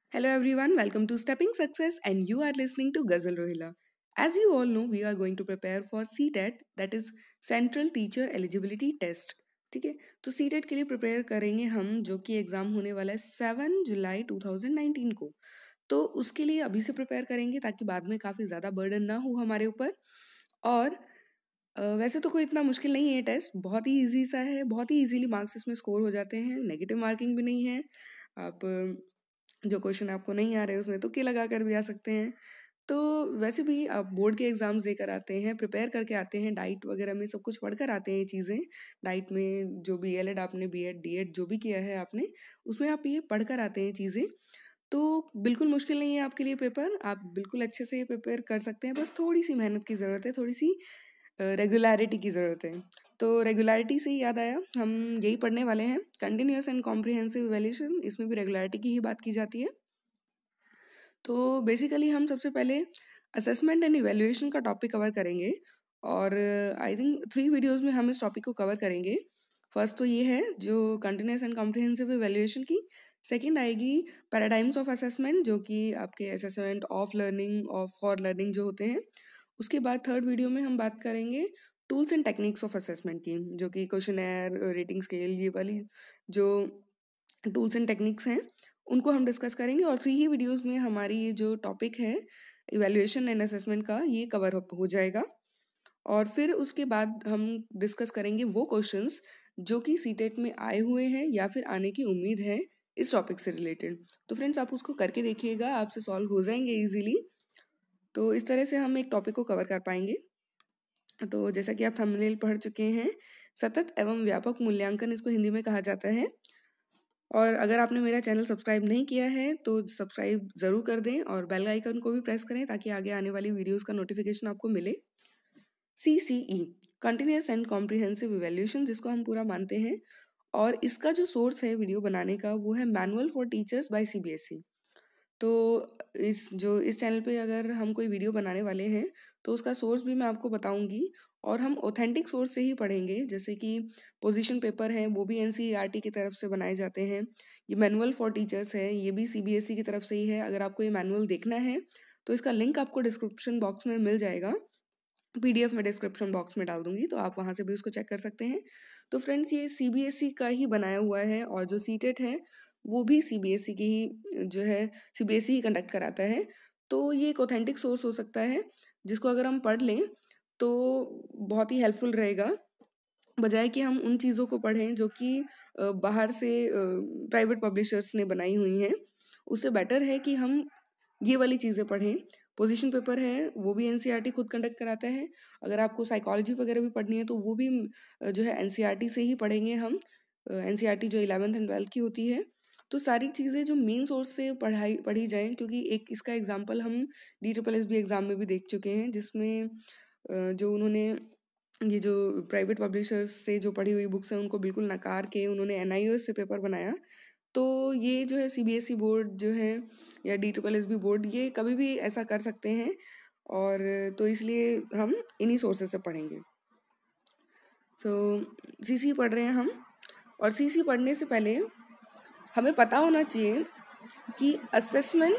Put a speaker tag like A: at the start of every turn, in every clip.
A: Hello everyone, welcome to Stepping Success and you are listening to Ghazal Rohila. As you all know, we are going to prepare for CTET, that is Central Teacher Eligibility Test. ठीक है, तो CTET के लिए prepare करेंगे हम, जो कि exam होने वाला है 7 जुलाई 2019 को. तो उसके लिए अभी से प्रिपेयर करेंगे ताकि बाद में काफ़ी ज़्यादा बर्डन ना हो हमारे ऊपर. और वैसे तो कोई इतना मुश्किल नहीं है टेस्ट, बहुत ही ईजी सा है, बहुत ही ईजीली मार्क्स इसमें स्कोर हो जाते हैं, नेगेटिव मार्किंग भी नहीं है. आप जो क्वेश्चन आपको नहीं आ रहे उसमें तुक्के लगा कर भी आ सकते हैं. तो वैसे भी आप बोर्ड के एग्ज़ाम्स देकर आते हैं, प्रिपेयर करके आते हैं, डाइट वगैरह में सब कुछ पढ़ कर आते हैं ये चीज़ें. डाइट में जो भी एलएड आपने बीएड डीएड जो भी किया है आपने, उसमें आप ये पढ़ कर आते हैं चीज़ें. तो बिल्कुल मुश्किल नहीं है आपके लिए पेपर, आप बिल्कुल अच्छे से प्रिपेयर कर सकते हैं. बस थोड़ी सी मेहनत की ज़रूरत है, थोड़ी सी रेगुलरिटी की ज़रूरत है. तो रेगुलरिटी से ही याद आया, हम यही पढ़ने वाले हैं, कंटिन्यूअस एंड कॉम्प्रिहेंसिव इवैल्यूएशन. इसमें भी रेगुलरिटी की ही बात की जाती है. तो बेसिकली हम सबसे पहले असेसमेंट एंड इवैल्यूएशन का टॉपिक कवर करेंगे और आई थिंक 3 वीडियोस में हम इस टॉपिक को कवर करेंगे. फर्स्ट तो ये है जो कंटिन्यूअस एंड कॉम्प्रिहेंसिव इवैल्यूएशन की. सेकंड आएगी पैराडाइम्स ऑफ असेसमेंट, जो कि आपके assessment of learning of for learning जो होते हैं. उसके बाद थर्ड वीडियो में हम बात करेंगे tools and techniques of assessment की, जो कि क्वेश्चनेयर, रेटिंग स्केल, ये वाली जो टूल्स एंड टेक्निक्स हैं उनको हम डिस्कस करेंगे. और 3 ही वीडियोस में हमारी ये जो टॉपिक है इवैल्यूएशन एंड असेसमेंट का, ये कवर हो जाएगा. और फिर उसके बाद हम डिस्कस करेंगे वो क्वेश्चंस जो कि सीटेट में आए हुए हैं या फिर आने की उम्मीद है इस टॉपिक से रिलेटेड. तो फ्रेंड्स, आप उसको करके देखिएगा, आपसे सॉल्व हो जाएंगे इजीली. तो इस तरह से हम एक टॉपिक को कवर कर पाएंगे. तो जैसा कि आप थंबनेल पढ़ चुके हैं, सतत एवं व्यापक मूल्यांकन इसको हिंदी में कहा जाता है. और अगर आपने मेरा चैनल सब्सक्राइब नहीं किया है तो सब्सक्राइब ज़रूर कर दें और बेल आइकन को भी प्रेस करें ताकि आगे आने वाली वीडियोस का नोटिफिकेशन आपको मिले. CCE, continuous and comprehensive evaluation, जिसको हम पूरा मानते हैं. और इसका जो सोर्स है वीडियो बनाने का, वो है manual for teachers by CBSE. तो इस चैनल पे अगर हम कोई वीडियो बनाने वाले हैं तो उसका सोर्स भी मैं आपको बताऊंगी. और हम ऑथेंटिक सोर्स से ही पढ़ेंगे, जैसे कि पोजीशन पेपर हैं वो भी NCERT की तरफ से बनाए जाते हैं. ये मैनुअल फॉर टीचर्स है, ये भी CBSE की तरफ से ही है. अगर आपको ये मैनुअल देखना है तो इसका लिंक आपको डिस्क्रिप्शन बॉक्स में मिल जाएगा. PDF में डिस्क्रिप्शन बॉक्स में डाल दूंगी, तो आप वहाँ से भी उसको चेक कर सकते हैं. तो फ्रेंड्स, ये CBSE का ही बनाया हुआ है और जो सीटेट है वो भी CBSE की ही जो है CBSE ही कंडक्ट कराता है. तो ये एक ऑथेंटिक सोर्स हो सकता है जिसको अगर हम पढ़ लें तो बहुत ही हेल्पफुल रहेगा, बजाय कि हम उन चीज़ों को पढ़ें जो कि बाहर से प्राइवेट पब्लिशर्स ने बनाई हुई हैं. उससे बेटर है कि हम ये वाली चीज़ें पढ़ें. पोजीशन पेपर है वो भी NCERT खुद कंडक्ट कराता है. अगर आपको साइकोलॉजी वगैरह भी पढ़नी है तो वो भी जो है NCERT से ही पढ़ेंगे हम. NCERT जो 11th एंड 12th की होती है. तो सारी चीज़ें जो मेन सोर्स से पढ़ी जाएं, क्योंकि एक इसका एग्जांपल हम DSSB एग्ज़ाम में भी देख चुके हैं, जिसमें जो उन्होंने ये जो प्राइवेट पब्लिशर्स से जो पढ़ी हुई बुक्स हैं उनको बिल्कुल नकार के उन्होंने NIOS से पेपर बनाया. तो ये जो है CBSE बोर्ड जो है या DSSB बोर्ड, ये कभी भी ऐसा कर सकते हैं. और तो इसलिए हम इन्हीं सोर्सेज से पढ़ेंगे. सो CC पढ़ रहे हैं हम. और CC पढ़ने से पहले हमें पता होना चाहिए कि असेसमेंट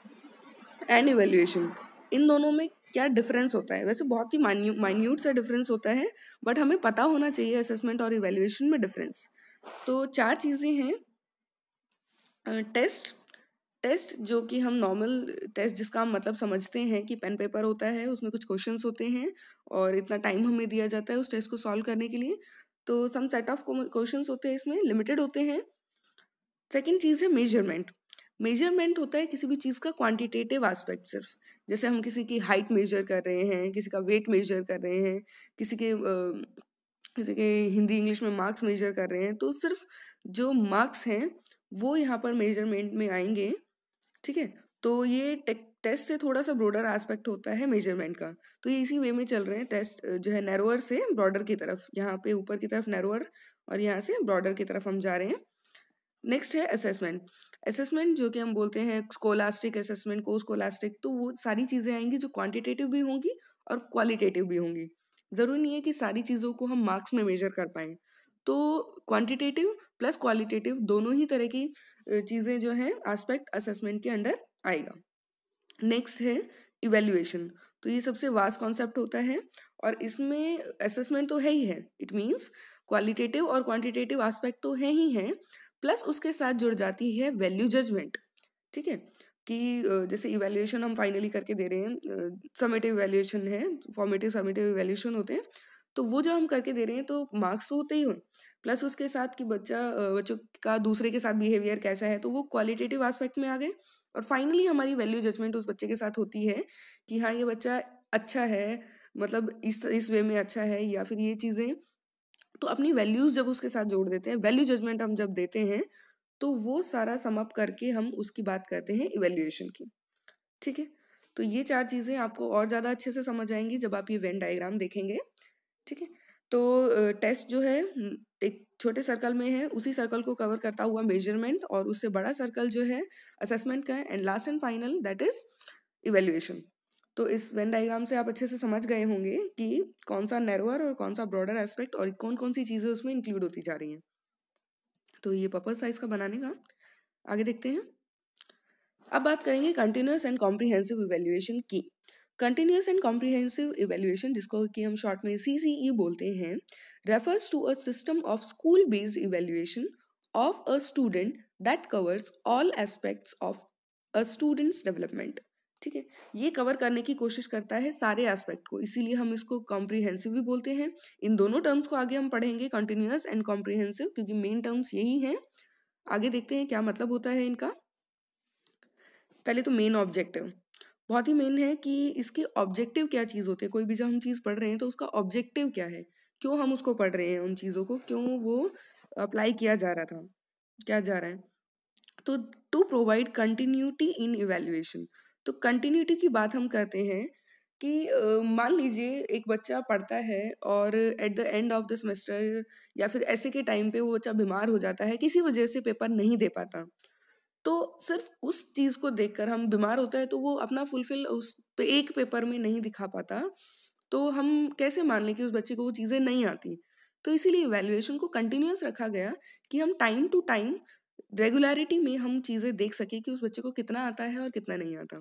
A: एंड इवैल्यूएशन, इन दोनों में क्या डिफरेंस होता है. वैसे बहुत ही माइन्यूट सा डिफरेंस होता है, बट हमें पता होना चाहिए असेसमेंट और इवैल्यूएशन में डिफरेंस. तो 4 चीज़ें हैं. टेस्ट जो कि हम नॉर्मल टेस्ट, जिसका हम मतलब समझते हैं कि पेन पेपर होता है, उसमें कुछ क्वेश्चंस होते हैं और इतना टाइम हमें दिया जाता है उस टेस्ट को सॉल्व करने के लिए. तो सम सेट ऑफ क्वेश्चंस होते हैं, इसमें लिमिटेड होते हैं. सेकेंड चीज़ है मेजरमेंट. मेजरमेंट होता है किसी भी चीज़ का क्वांटिटेटिव एस्पेक्ट. सिर्फ जैसे हम किसी की हाइट मेजर कर रहे हैं, किसी का वेट मेजर कर रहे हैं, किसी के हिंदी इंग्लिश में मार्क्स मेजर कर रहे हैं, तो सिर्फ जो मार्क्स हैं वो यहाँ पर मेजरमेंट में आएंगे. ठीक है, तो ये टेस्ट से थोड़ा सा ब्रॉडर एस्पेक्ट होता है मेजरमेंट का. तो ये इसी वे में चल रहे हैं. टेस्ट जो है नैरोअर से ब्रॉडर की तरफ, यहाँ पे ऊपर की तरफ नैरोअर और यहाँ से ब्रॉडर की तरफ हम जा रहे हैं. नेक्स्ट है असेसमेंट. असेसमेंट जो कि हम बोलते हैं स्कोलास्टिक असेसमेंट, को स्कोलास्टिक, तो वो सारी चीज़ें आएंगी जो क्वांटिटेटिव भी होंगी और क्वालिटेटिव भी होंगी. ज़रूरी नहीं है कि सारी चीज़ों को हम मार्क्स में मेजर कर पाएँ. तो क्वांटिटेटिव प्लस क्वालिटेटिव दोनों ही तरह की चीज़ें जो हैं एस्पेक्ट असेसमेंट के अंडर आएगा। नेक्स्ट है इवेल्युएशन। तो ये सबसे वास्ट कॉन्सेप्ट होता है और इसमें असेसमेंट तो है ही है, इट मीन्स क्वालिटेटिव और क्वांटिटेटिव एस्पेक्ट तो है ही है, प्लस उसके साथ जुड़ जाती है वैल्यू जजमेंट। ठीक है, कि जैसे इवेल्युएशन हम फाइनली करके दे रहे हैं, समेटिव इवेल्युएशन है, फॉर्मेटिव समेटिव इवेल्युएशन होते हैं, तो वो जो हम करके दे रहे हैं तो मार्क्स तो होते ही हो, प्लस उसके साथ कि बच्चों का दूसरे के साथ बिहेवियर कैसा है, तो वो क्वालिटेटिव एस्पेक्ट में आ गए। और फाइनली हमारी वैल्यू जजमेंट उस बच्चे के साथ होती है कि हाँ ये बच्चा अच्छा है, मतलब इस वे में अच्छा है, या फिर ये चीज़ें, तो अपनी वैल्यूज जब उसके साथ जोड़ देते हैं, वैल्यू जजमेंट हम जब देते हैं, तो वो सारा सम अप करके हम उसकी बात करते हैं इवेल्युएशन की। ठीक है, तो ये 4 चीज़ें आपको और ज़्यादा अच्छे से समझ आएंगी जब आप ये वेन डायग्राम देखेंगे। ठीक है, तो टेस्ट जो है एक छोटे सर्कल में है, उसी सर्कल को कवर करता हुआ मेजरमेंट, और उससे बड़ा सर्कल जो है असेसमेंट का है, and last and final that is evaluation. तो इस वेन डायग्राम से आप अच्छे से समझ गए होंगे कि कौन सा नैरोअर और कौन सा ब्रॉडर एस्पेक्ट और कौन कौन सी चीज़ें उसमें इंक्लूड होती जा रही हैं। तो ये पर्पस था इसका बनाने का। आगे देखते हैं। अब बात करेंगे कंटिन्यूअस एंड कॉम्प्रिहेंसिव इवेल्युएशन की। कंटिन्यूअस एंड कॉम्प्रिहेंसिव इवेल्युएशन, जिसको कि हम शॉर्ट में CCE बोलते हैं, refers to a system of school based evaluation of a student that covers all aspects of a student's development. ठीक है, ये कवर करने की कोशिश करता है सारे एस्पेक्ट को, इसीलिए हम इसको कॉम्प्रिहेंसिव भी बोलते हैं। इन दोनों टर्म्स को आगे हम पढ़ेंगे, कंटिन्यूअस एंड कॉम्प्रिहेंसिव, क्योंकि मेन टर्म्स यही हैं। आगे देखते हैं क्या मतलब होता है इनका। पहले तो मेन ऑब्जेक्टिव बहुत ही मेन है कि इसके ऑब्जेक्टिव क्या चीज़ होते हैं। कोई भी जब हम चीज़ पढ़ रहे हैं तो उसका ऑब्जेक्टिव क्या है, क्यों हम उसको पढ़ रहे हैं, उन चीज़ों को क्यों वो अप्लाई किया जा रहा था, क्या जा रहा है। तो to provide continuity in evaluation, तो कंटिन्यूटी की बात हम करते हैं कि मान लीजिए एक बच्चा पढ़ता है और at the end of the semester या फिर ऐसे के टाइम पे वो बच्चा बीमार हो जाता है, किसी वजह से पेपर नहीं दे पाता, तो सिर्फ उस चीज को देखकर, हम बीमार होता है तो वो अपना फुलफिल उस पे एक पेपर में नहीं दिखा पाता, तो हम कैसे मान लें कि उस बच्चे को वो चीजें नहीं आती। तो इसीलिए इवैल्यूएशन को कंटिन्यूअस रखा गया कि हम टाइम टू टाइम रेगुलरिटी में हम चीजें देख सके कि उस बच्चे को कितना आता है और कितना नहीं आता।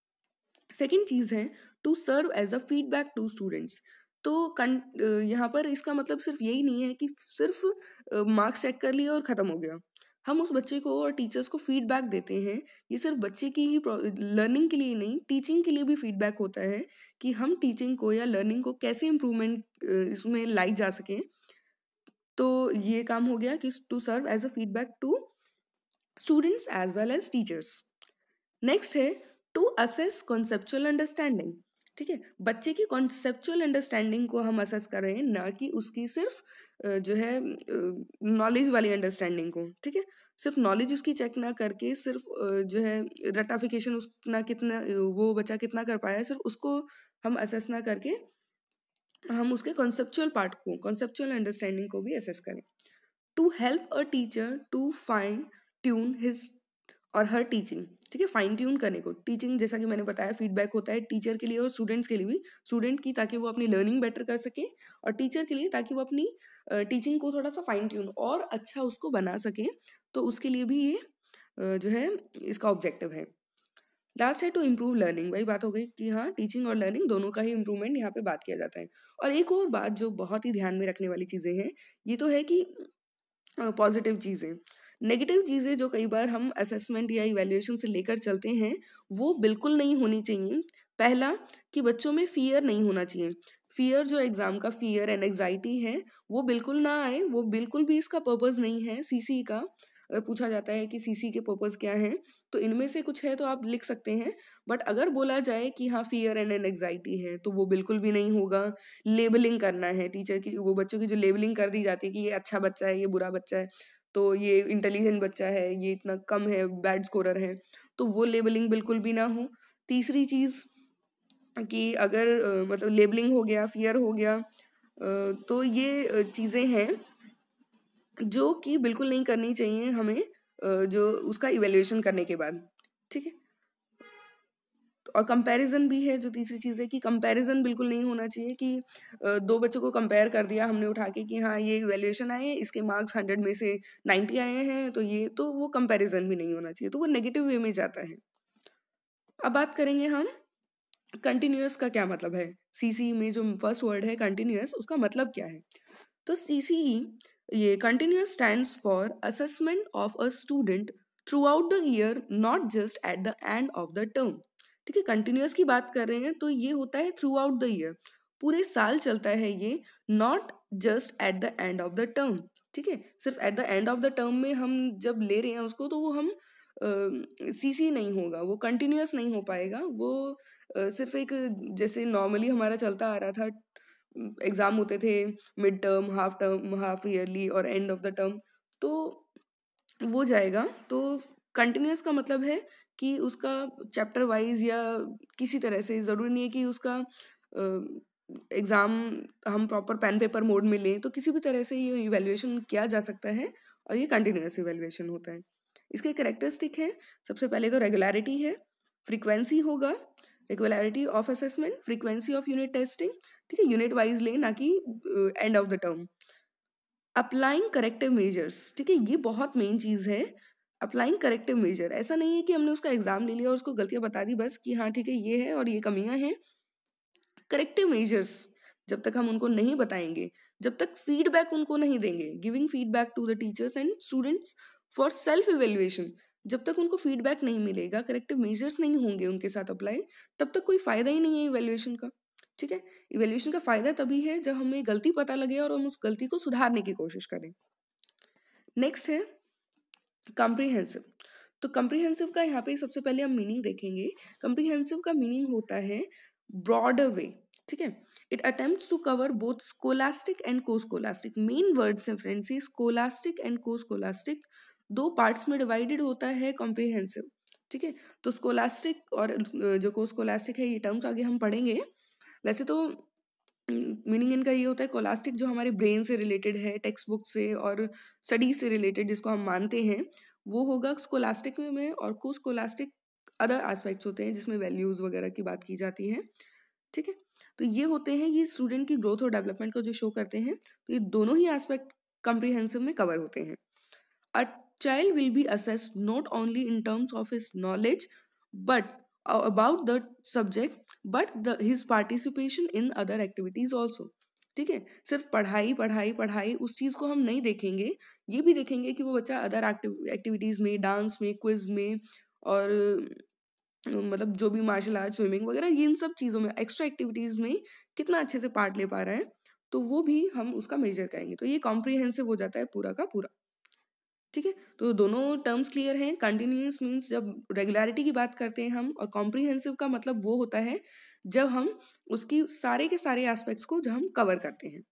A: सेकेंड चीज है to serve as a feedback to students. तो यहाँ पर इसका मतलब सिर्फ यही नहीं है कि सिर्फ मार्क्स चेक कर लिए और खत्म हो गया। हम उस बच्चे को और टीचर्स को फीडबैक देते हैं। ये सिर्फ बच्चे की ही लर्निंग के लिए नहीं, टीचिंग के लिए भी फीडबैक होता है कि हम टीचिंग को या लर्निंग को कैसे इम्प्रूवमेंट इसमें लाई जा सके। तो ये काम हो गया कि to serve as a feedback to students as well as teachers. Next है टू असेस कॉन्सेप्चुअल अंडरस्टैंडिंग। ठीक है, बच्चे की कॉन्सेप्चुअल अंडरस्टैंडिंग को हम असेस कर रहे हैं, ना कि उसकी सिर्फ जो है नॉलेज वाली अंडरस्टैंडिंग को। ठीक है, सिर्फ नॉलेज उसकी चेक ना करके, सिर्फ जो है रटाफिकेशन उस ना कितना वो बच्चा कितना कर पाया है, सिर्फ उसको हम असेस ना करके हम उसके कॉन्सेप्चुअल पार्ट को, कॉन्सेप्चुअल अंडरस्टैंडिंग को भी असेस करें। To help a teacher to fine tune his or her teaching. ठीक है, फाइन ट्यून करने को, टीचिंग जैसा कि मैंने बताया फीडबैक होता है टीचर के लिए और स्टूडेंट्स के लिए भी। स्टूडेंट की ताकि वो अपनी लर्निंग बेटर कर सके, और टीचर के लिए ताकि वो अपनी टीचिंग को थोड़ा सा फाइन ट्यून और अच्छा उसको बना सके। तो उसके लिए भी ये जो है इसका ऑब्जेक्टिव है। लास्ट है टू इम्प्रूव लर्निंग। वही बात हो गई कि हाँ, टीचिंग और लर्निंग दोनों का ही इम्प्रूवमेंट यहाँ पे बात किया जाता है। और एक और बात जो बहुत ही ध्यान में रखने वाली चीज़ें हैं, ये तो है कि पॉजिटिव चीज़ें। नेगेटिव चीज़ें जो कई बार हम असेसमेंट या इवैल्यूएशन से लेकर चलते हैं, वो बिल्कुल नहीं होनी चाहिए। पहला, कि बच्चों में फियर नहीं होना चाहिए। फियर जो एग्जाम का फियर एंड एग्जाइटी है, वो बिल्कुल ना आए, वो बिल्कुल भी इसका पर्पस नहीं है सीसी का। अगर पूछा जाता है कि सीसी के पर्पस क्या हैं, तो इनमें से कुछ है तो आप लिख सकते हैं, बट अगर बोला जाए कि हाँ फियर एंड एंग्जाइटी है, तो वो बिल्कुल भी नहीं होगा। लेबलिंग करना है टीचर की, वो बच्चों की जो लेबलिंग कर दी जाती है कि ये अच्छा बच्चा है, ये बुरा बच्चा है, तो ये इंटेलिजेंट बच्चा है, ये इतना कम है, बैड स्कोरर है, तो वो लेबलिंग बिल्कुल भी ना हो। तीसरी चीज़ कि अगर मतलब लेबलिंग हो गया, फियर हो गया, तो ये चीज़ें हैं जो कि बिल्कुल नहीं करनी चाहिए हमें, जो उसका इवैल्यूएशन करने के बाद। ठीक है, और कंपैरिजन भी है, जो तीसरी चीज़ है कि कंपैरिजन बिल्कुल नहीं होना चाहिए कि दो बच्चों को कंपेयर कर दिया हमने उठा के कि हाँ ये वैल्यूएशन आए हैं, इसके मार्क्स 100 में से 90 आए हैं, तो ये तो वो कंपैरिजन भी नहीं होना चाहिए, तो वो नेगेटिव वे में जाता है। अब बात करेंगे हम कंटिन्यूअस का क्या मतलब है। सीसीई में जो फर्स्ट वर्ड है कंटिन्यूअस, उसका मतलब क्या है। तो सीसीई, ये continuous stands for assessment of a student throughout the year, not just at the end of the term. ठीक है, कंटिन्यूअस की बात कर रहे हैं तो ये होता है थ्रू आउट द ईयर, पूरे साल चलता है ये, not just at the end of the term. ठीक है, सिर्फ at the end of the term में हम जब ले रहे हैं उसको तो वो हम सीसी नहीं होगा, वो कंटिन्यूअस नहीं हो पाएगा, वो सिर्फ एक जैसे नॉर्मली हमारा चलता आ रहा था, एग्जाम होते थे मिड टर्म, हाफ ईयरली और एंड ऑफ द टर्म, तो वो जाएगा। तो कंटिन्यूअस का मतलब है कि उसका चैप्टर वाइज या किसी तरह से, ज़रूरी नहीं है कि उसका एग्ज़ाम हम प्रॉपर पेन पेपर मोड में लें, तो किसी भी तरह से ये इवैल्यूएशन किया जा सकता है और ये कंटिन्यूअस इवैल्यूएशन होता है। इसके कैरेक्टरिस्टिक है, सबसे पहले तो रेगुलरिटी है, फ्रीक्वेंसी होगा, regularity of assessment, frequency of unit testing. ठीक है, यूनिट वाइज लें ना कि end of the term. Applying corrective measures, ठीक है, ये बहुत मेन चीज़ है। अप्लाइंग करेक्टिव मेजर, ऐसा नहीं है कि हमने उसका एग्जाम ले लिया और उसको गलतियां बता दी बस कि हाँ ठीक है ये है और ये कमियां हैं। करेक्टिव मेजर्स जब तक हम उनको नहीं बताएंगे, जब तक फीडबैक उनको नहीं देंगे, giving feedback to the teachers and students for self evaluation, जब तक उनको फीडबैक नहीं मिलेगा, करेक्टिव मेजर्स नहीं होंगे उनके साथ अप्लाई, तब तक कोई फायदा ही नहीं है इवेल्युएशन का। ठीक है, इवेल्युएशन का फायदा तभी है जब हमें गलती पता लगे और हम उस गलती को सुधारने की कोशिश करें। नेक्स्ट है कॉम्प्रिहेंसिव। तो कॉम्प्रिहेंसिव का यहाँ पे सबसे पहले हम मीनिंग देखेंगे। कॉम्प्रिहेंसिव का मीनिंग होता है ब्रॉडर वे। ठीक है, it attempts to cover both scholastic and co scholastic. Main words हैं friends, scholastic and co scholastic, दो पार्ट्स में डिवाइडेड होता है कॉम्प्रिहेंसिव। ठीक है, तो स्कोलास्टिक और जो को स्कोलास्टिक है ये टर्म्स आगे हम पढ़ेंगे। वैसे तो मीनिंग इनका ये होता है, कोलास्टिक जो हमारे ब्रेन से रिलेटेड है, टेक्स्ट बुक से और स्टडीज से रिलेटेड जिसको हम मानते हैं, वो होगा स्कोलास्टिक में, और को स्कोलास्टिक अदर एस्पेक्ट्स होते हैं जिसमें वैल्यूज वगैरह की बात की जाती है। ठीक है, तो ये होते हैं, ये स्टूडेंट की ग्रोथ और डेवलपमेंट को जो शो करते हैं, तो ये दोनों ही एस्पेक्ट कॉम्प्रिहेंसिव में कवर होते हैं। A child will be assessed not only in terms of his knowledge but about the subject, but his participation in other activities also. ठीक है, सिर्फ पढ़ाई पढ़ाई पढ़ाई उस चीज़ को हम नहीं देखेंगे, ये भी देखेंगे कि वो बच्चा अदर एक्टिविटीज़ में, डांस में, क्विज में, और मतलब जो भी मार्शल आर्ट, स्विमिंग वगैरह, इन सब चीज़ों में, एक्स्ट्रा एक्टिविटीज़ में कितना अच्छे से पार्ट ले पा रहा है, तो वो भी हम उसका मेजर करेंगे। तो ये कॉम्प्रिहेंसिव हो जाता है पूरा का पूरा। ठीक है, तो दोनों टर्म्स क्लियर हैं। कंटिन्यूअस मीन्स जब रेगुलरिटी की बात करते हैं हम, और कॉम्प्रिहेंसिव का मतलब वो होता है जब हम उसकी सारे के सारे एस्पेक्ट्स को जब हम कवर करते हैं।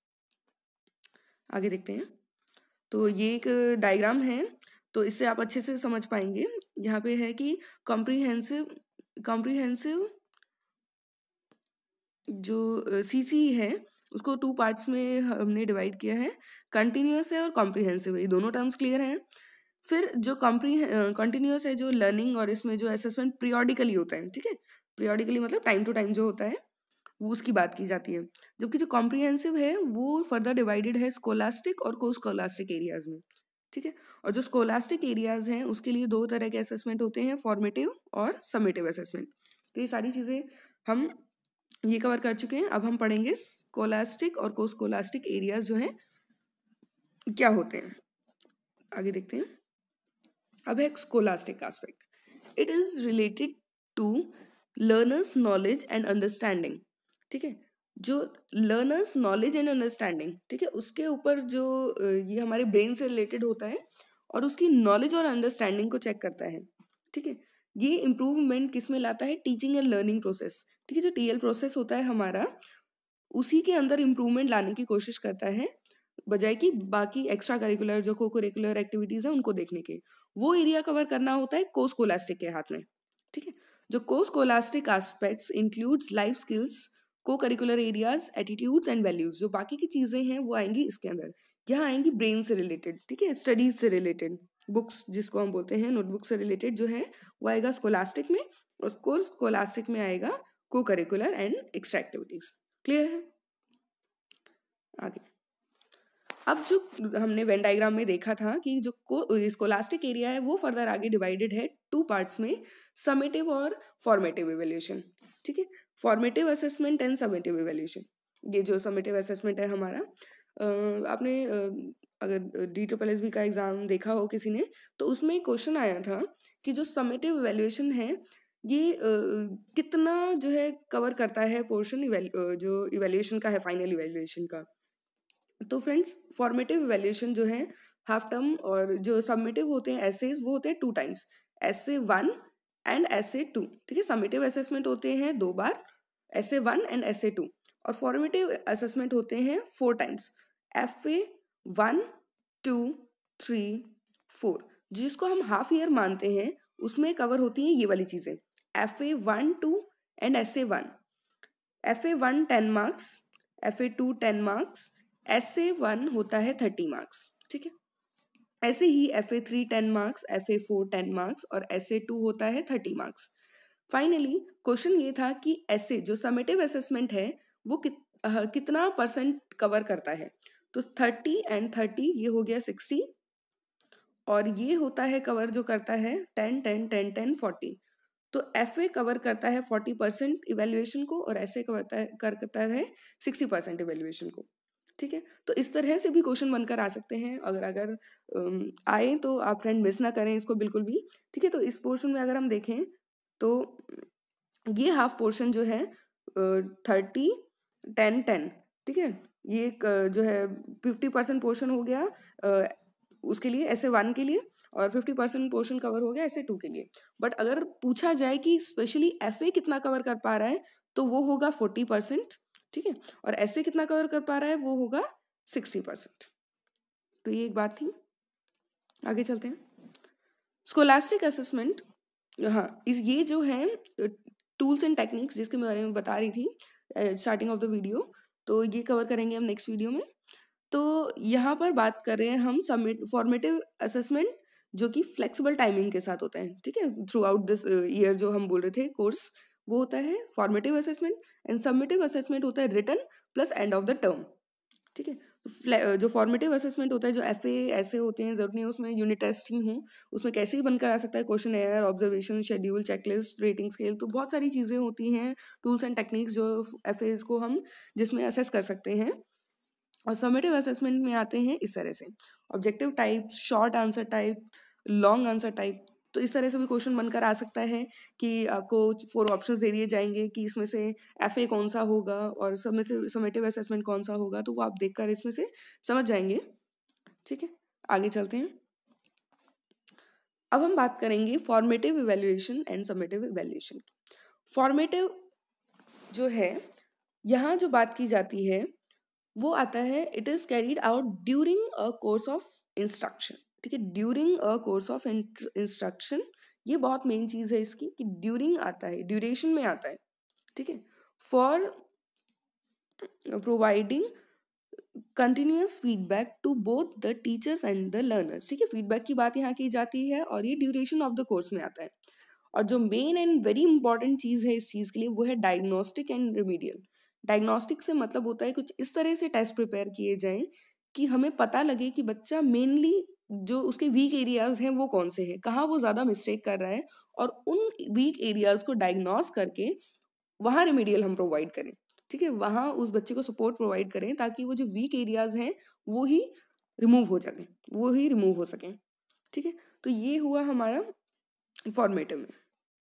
A: आगे देखते हैं, तो ये एक डायग्राम है, तो इससे आप अच्छे से समझ पाएंगे। यहाँ पे है कि कॉम्प्रिहेंसिव कॉम्प्रिहेंसिव जो सीसी है उसको टू पार्ट्स में हमने डिवाइड किया है, कंटिन्यूअस है और कॉम्प्रिहेंसिव है। ये दोनों टर्म्स क्लियर हैं। फिर जो कंटिन्यूअस है, जो लर्निंग और इसमें जो असेसमेंट पीरियोडिकली होता है, ठीक है, पीरियोडिकली मतलब टाइम टू टाइम जो होता है, वो उसकी बात की जाती है। जबकि जो कॉम्प्रिहेंसिव है वो फर्दर डिवाइडेड है स्कोलास्टिक और को स्कोलास्टिक एरियाज में। ठीक है, और जो स्कोलास्टिक एरियाज हैं उसके लिए दो तरह के असेसमेंट होते हैं, फॉर्मेटिव और समेटिव असेसमेंट। तो ये सारी चीज़ें हम ये कवर कर चुके हैं। अब हम पढ़ेंगे स्कोलास्टिक और को स्कोलास्टिक एरियाज जो हैं क्या होते हैं। आगे देखते हैं। अब है scholastic aspect. It is related to learner's knowledge and understanding. ठीक है, जो लर्नर्स नॉलेज एंड अंडरस्टैंडिंग, ठीक है, उसके ऊपर जो ये हमारे ब्रेन से रिलेटेड होता है और उसकी नॉलेज और अंडरस्टैंडिंग को चेक करता है। ठीक है, ये इम्प्रूवमेंट किस में लाता है, टीचिंग एंड लर्निंग प्रोसेस। ठीक है, जो टीएल प्रोसेस होता है हमारा, उसी के अंदर इम्प्रूवमेंट लाने की कोशिश करता है, बजाय कि बाकी एक्स्ट्रा करिकुलर जो को करिकुलर एक्टिविटीज है उनको देखने के। वो एरिया कवर करना होता है को स्कोलास्टिक के हाथ में। ठीक है, जो co scholastic aspects includes life skills, co curricular areas, attitudes and values. जो बाकी की चीजें हैं वो आएंगी इसके अंदर। यहाँ आएंगी ब्रेन से रिलेटेड, ठीक है, स्टडीज से रिलेटेड, बुक्स जिसको हम बोलते हैं नोटबुक से रिलेटेड जो है वो आएगा स्कोलास्टिक में, और स्कोलास्टिक में आएगा co curricular and extra activities. Clear है? आगे अब जो हमने वेन डायग्राम में देखा था कि जो स्कोलास्टिक एरिया है वो फर्दर आगे डिवाइडेड है टू पार्ट्स में, समेटिव और फॉर्मेटिव इवैल्यूएशन। ठीक है, formative assessment and summative evaluation. ये जो समेटिव असेसमेंट है हमारा, आपने अगर DSSB का एग्जाम देखा हो किसी ने, तो उसमें क्वेश्चन आया था कि जो समेटिव इवैल्यूएशन है ये कितना जो है कवर करता है पोर्शन जो इवैल्यूएशन का है, फाइनल इवैल्यूएशन का। तो फ्रेंड्स, फॉर्मेटिव इवैल्यूएशन जो है हाफ टर्म, और जो सबमिटिव होते हैं एसेज वो होते हैं 2 टाइम्स, SA1 एंड SA2। ठीक है, सबमिटिव असेसमेंट होते हैं 2 बार, SA1 एंड SA2, और फॉर्मेटिव असेसमेंट होते हैं 4 टाइम्स, FA1 2 3 4। जिसको हम हाफ ईयर मानते हैं उसमें कवर होती हैं ये वाली चीजें, FA1 2 and SA1। FA1 10 marks, FA2 10 marks, SA1 होता है 30 मार्क्स। ठीक है, ऐसे ही FA3 10 मार्क्स, FA4 10 मार्क्स और SA2 होता है 30 मार्क्स। फाइनली क्वेश्चन ये था कि ऐसे जो समेटिव असेसमेंट है वो कितना परसेंट कवर करता है। तो 30 एंड 30 ये हो गया 60, और ये होता है कवर जो करता है 10 10 10 10 40। तो FA कवर करता है 40% इवेल्युएशन को, और ऐसे करता है 60% इवेल्युएशन को। ठीक है, तो इस तरह से भी क्वेश्चन बनकर आ सकते हैं। अगर आए तो आप फ्रेंड मिस ना करें इसको बिल्कुल भी। ठीक है, तो इस पोर्शन में अगर हम देखें तो ये हाफ पोर्शन जो है 30 10 10। ठीक है, ये जो है 50% पोर्शन हो गया उसके लिए, SA1 के लिए, और 50% पोर्शन कवर हो गया SA2 के लिए। बट अगर पूछा जाए कि स्पेशली FA कितना कवर कर पा रहा है तो वो होगा 40%। ठीक है, और ऐसे कितना कवर कर पा रहा है वो होगा 60%। तो ये एक बात थी। आगे चलते हैं, स्कोलास्टिक असेसमेंट। हाँ, ये जो है टूल्स एंड टेक्निक्स जिसके बारे में बता रही थी स्टार्टिंग ऑफ द वीडियो, तो ये कवर करेंगे हम नेक्स्ट वीडियो में। तो यहाँ पर बात कर रहे हैं हम फॉर्मेटिव असेसमेंट जो कि फ्लेक्सिबल टाइमिंग के साथ होता है। ठीक है, थ्रू आउट दिस ईयर जो हम बोल रहे थे कोर्स, वो होता है formative assessment, and summative assessment होता है written plus end of the term. ठीक है, तो जो फॉर्मेटिव असेसमेंट होता है, जो FA ऐसे होते हैं, जरूरत नहीं है उसमें यूनिट टेस्टिंग हो, उसमें कैसे ही बनकर आ सकता है questionnaire, observation, schedule, checklist, rating scale, तो बहुत सारी चीज़ें होती हैं, टूल्स एंड टेक्निक्स जो FA को हम जिसमें असेस कर सकते हैं। और समेटिव असेसमेंट में आते हैं इस तरह से objective type, short answer type, long answer type. तो इस तरह से भी क्वेश्चन बनकर आ सकता है कि आपको 4 ऑप्शंस दे दिए जाएंगे कि इसमें से FA कौन सा होगा और समेटिव असेसमेंट कौन सा होगा, तो वो आप देखकर इसमें से समझ जाएंगे। ठीक है, आगे चलते हैं। अब हम बात करेंगे formative evaluation and summative evaluation की। फॉर्मेटिव जो है, यहाँ जो बात की जाती है वो आता है, it is carried out during a course of instruction. ठीक है, during a course of instruction, ये बहुत मेन चीज है इसकी कि ड्यूरिंग आता है, ड्यूरेशन में आता है। ठीक है, for providing continuous feedback to both the teachers and the learners. ठीक है, फीडबैक की बात यहाँ की जाती है और ये ड्यूरेशन ऑफ द कोर्स में आता है। और जो मेन एंड वेरी इंपॉर्टेंट चीज है इस चीज के लिए वो है डायग्नोस्टिक एंड रिमीडियल। डायग्नोस्टिक से मतलब होता है कुछ इस तरह से टेस्ट प्रिपेयर किए जाएं कि हमें पता लगे कि बच्चा मेनली जो उसके वीक एरियाज हैं वो कौन से हैं, कहाँ वो ज़्यादा मिस्टेक कर रहा है, और उन वीक एरियाज को डायग्नोस करके वहाँ रिमीडियल हम प्रोवाइड करें। ठीक है, वहाँ उस बच्चे को सपोर्ट प्रोवाइड करें ताकि वो जो वीक एरियाज हैं वो ही रिमूव हो सकें। ठीक है, तो ये हुआ हमारा फॉर्मेटिव में।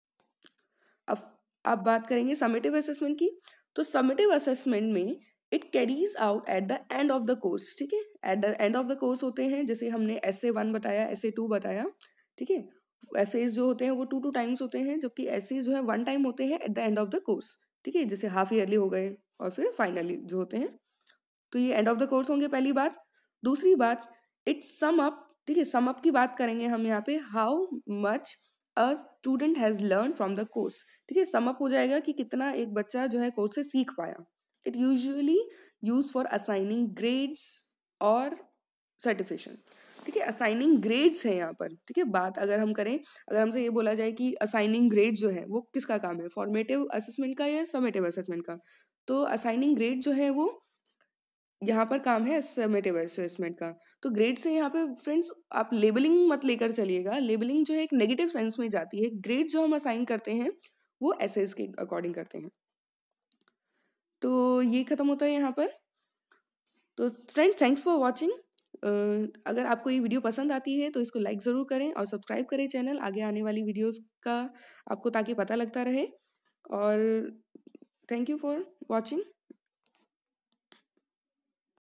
A: अब बात करेंगे समेटिव असेसमेंट की। तो समेटिव असेसमेंट में it carries out at the end of the course. ठीक है, at the end of the course होते हैं, जैसे हमने SA1 बताया, SA2 बताया। ठीक है, FAs जो होते हैं वो 2 टाइम्स होते हैं, जबकि SAs जो है 1 टाइम होते हैं at the end of the course. ठीक है, जैसे हाफ ईयरली हो गए और फिर फाइनली जो होते हैं, तो ये एंड ऑफ द कोर्स होंगे, पहली बात। दूसरी बात, इट सम अप। ठीक है, सम अप की बात करेंगे हम यहाँ पे, how much a student has learn from the course. ठीक है, सम अप हो जाएगा कि कितना एक बच्चा जो है कोर्स से सीख पाया। It usually use for assigning grades और सर्टिफिकेशन। ठीक है, असाइनिंग ग्रेड्स है यहाँ पर। ठीक है, बात अगर हम करें, अगर हमसे ये बोला जाए कि असाइनिंग ग्रेड जो है वो किसका काम है, फॉर्मेटिव असेसमेंट का या समेटिव असेसमेंट का, तो असाइनिंग ग्रेड जो है वो यहाँ पर काम है समेटिव असेसमेंट का। तो ग्रेड से यहाँ पे फ्रेंड्स आप लेबलिंग मत लेकर चलिएगा, लेबलिंग जो है एक नेगेटिव सेंस में जाती है। ग्रेड जो हम असाइन करते हैं वो एसेस के अकॉर्डिंग करते हैं। तो ये खत्म होता है यहाँ पर। तो फ्रेंड्स थैंक्स फॉर वॉचिंग। अगर आपको ये वीडियो पसंद आती है तो इसको लाइक ज़रूर करें और सब्सक्राइब करें चैनल, आगे आने वाली वीडियोस का आपको ताकि पता लगता रहे। और थैंक यू फॉर वॉचिंग।